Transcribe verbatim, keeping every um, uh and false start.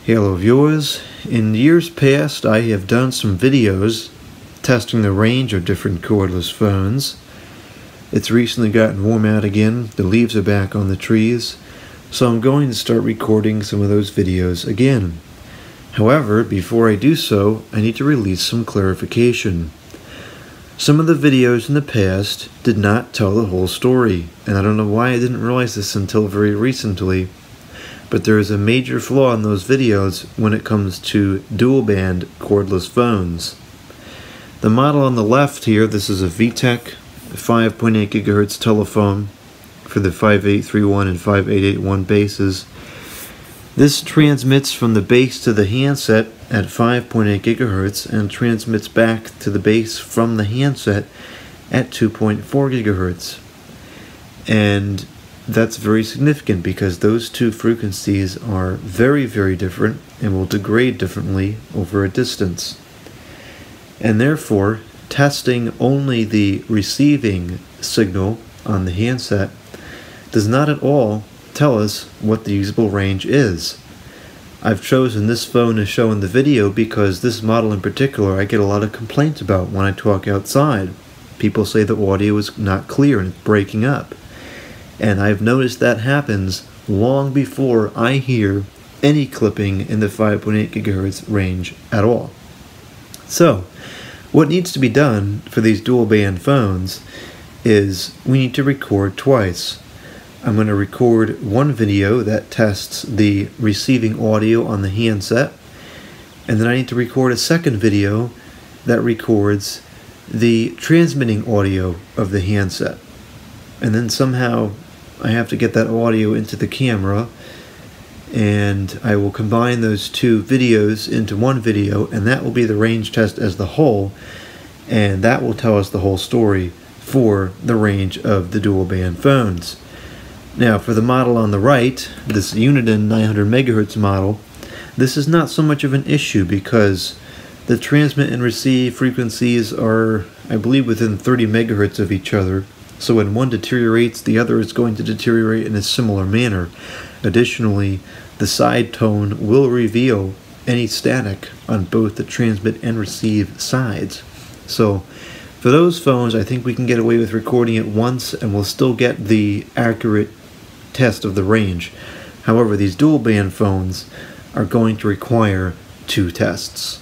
Hello viewers, in years past I have done some videos testing the range of different cordless phones. It's recently gotten warm out again, the leaves are back on the trees, so I'm going to start recording some of those videos again. However, before I do so, I need to release some clarification. Some of the videos in the past did not tell the whole story, and I don't know why I didn't realize this until very recently. But there is a major flaw in those videos when it comes to dual-band cordless phones. The model on the left here, this is a V TEC five point eight gigahertz telephone for the five eight three one and five eight eight one bases. This transmits from the base to the handset at five point eight gigahertz and transmits back to the base from the handset at two point four gigahertz. And that's very significant because those two frequencies are very, very different and will degrade differently over a distance. And therefore, testing only the receiving signal on the handset does not at all tell us what the usable range is. I've chosen this phone to show in the video because this model in particular I get a lot of complaints about when I talk outside. People say the audio is not clear and it's breaking up. And I've noticed that happens long before I hear any clipping in the five point eight gigahertz range at all. So, what needs to be done for these dual band phones is we need to record twice. I'm going to record one video that tests the receiving audio on the handset, and then I need to record a second video that records the transmitting audio of the handset. And then somehow I have to get that audio into the camera, and I will combine those two videos into one video, and that will be the range test as the whole, and that will tell us the whole story for the range of the dual band phones. Now for the model on the right, this Uniden nine hundred megahertz model, this is not so much of an issue because the transmit and receive frequencies are, I believe, within thirty megahertz of each other. So when one deteriorates, the other is going to deteriorate in a similar manner. Additionally, the side tone will reveal any static on both the transmit and receive sides. So for those phones, I think we can get away with recording it once and we'll still get the accurate test of the range. However, these dual band phones are going to require two tests.